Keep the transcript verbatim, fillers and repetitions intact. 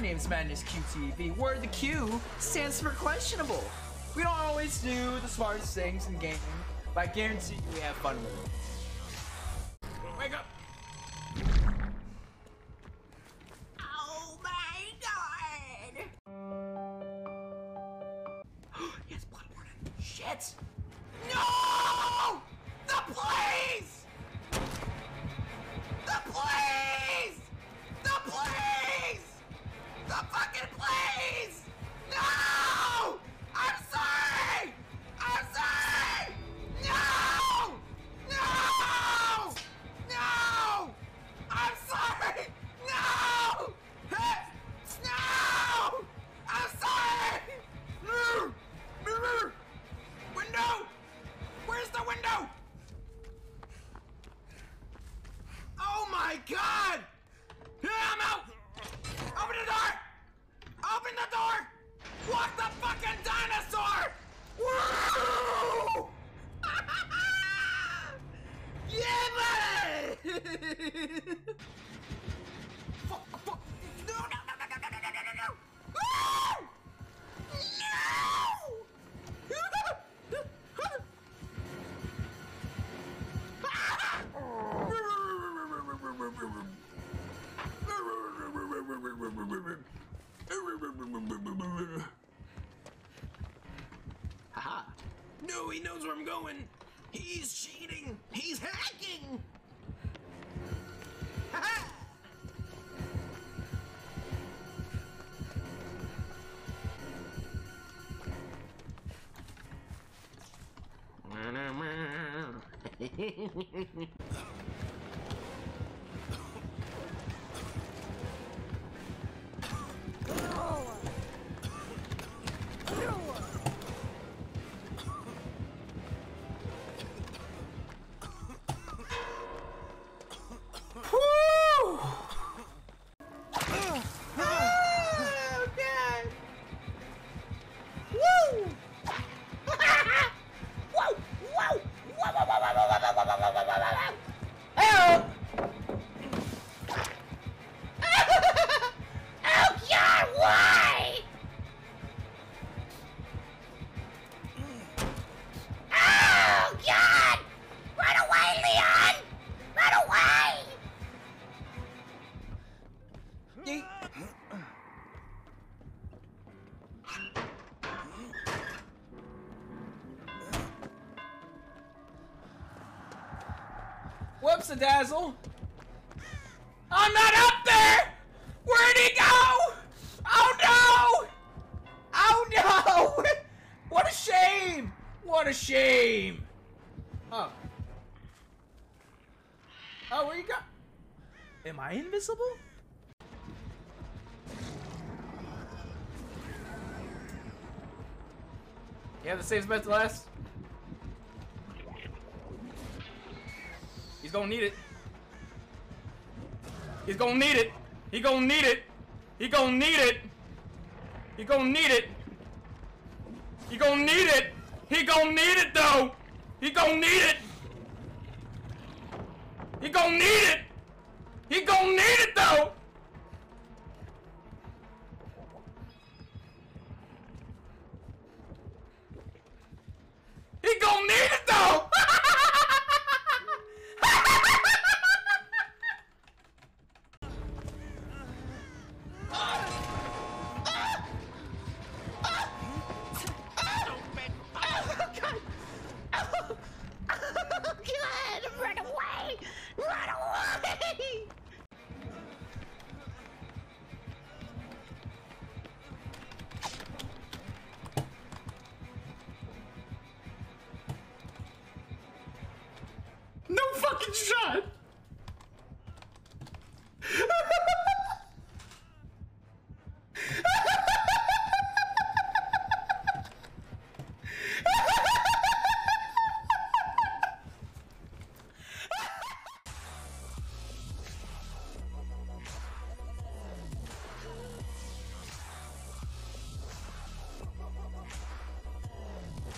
name's Madness Q T V, where the Q stands for questionable. We don't always do the smartest things in gaming, but I guarantee you we have fun with it. Wake up! Oh my god! Yes, Bloodborne. Shit! No! The police! The police! The police! The fucking police! No! I'm sorry! I'm sorry! No! No! No! I'm sorry! No! No! I'm sorry! Window! Where's the window? Oh my god! I'm out! Open the door! Open the door! Walk the fucking dinosaur! Woo! Yeah, buddy! Fuck, fuck. No, no, no, no, no, no, no, no, no, no! Woo! Haha. No, he knows where I'm going. He's cheating. He's hacking. Haha. Whoops a dazzle. I'm not up there! Where'd he go? Oh no! Oh no! What a shame! What a shame! Oh. Oh, where you go? Am I invisible? Yeah, the save's meant to last. He's gonna need it. He's gonna need it. He gonna need it. He gonna need it. He gonna need it. He gonna need it. He gonna need it though. He gonna need it. He gonna need it. He gonna need it though. He gonna need it though. No fucking shot!